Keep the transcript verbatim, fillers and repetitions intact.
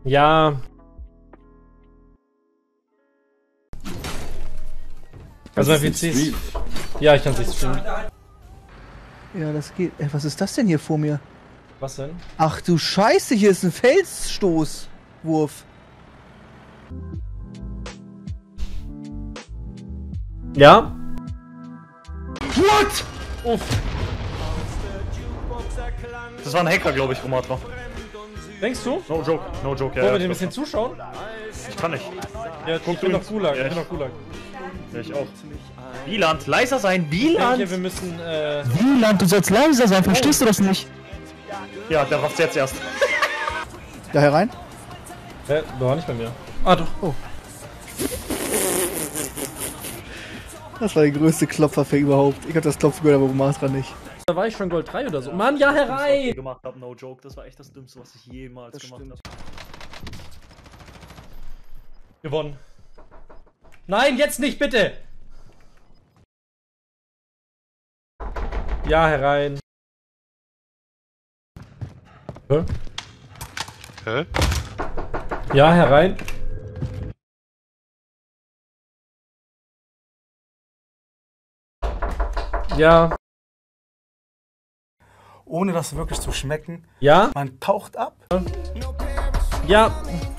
Ja. Also mein P C ist... Ja, ich kann es nicht streamen. Ja, das geht. Ey, was ist das denn hier vor mir? Was denn? Ach du Scheiße, hier ist ein Felsstoßwurf. Ja? What? Uff. Das war ein Hacker, glaube ich, Romatra. Denkst du? No joke, no joke, ja. Wollen wir ja, dir ein bisschen zuschauen? Ich kann nicht. Ja, Guck ich bin du noch Gulag, ja, ich bin ich- noch Gulag. Ja, ich auch. Wieland, leiser sein, Ich Wieland! denke, wir müssen, äh... Wieland, du sollst leiser sein, verstehst du das nicht? Ja, der rafft's jetzt erst. Da herein? Hä? Der war nicht bei mir. Ah, doch. Oh. Das war der größte Klopferfake überhaupt. Ich hab das Klopfen gehört, aber Romatra nicht. Da war ich schon Gold drei oder so. Mann, ja, herein! Was ich gemacht habe, no joke. Das war echt das Dümmste, was ich jemals Das gemacht stimmt. habe. Gewonnen. Nein, jetzt nicht, bitte! Ja, herein. Hä? Hä? Ja, herein. Ja. Ohne das wirklich zu schmecken. Ja? Man taucht ab. Ja.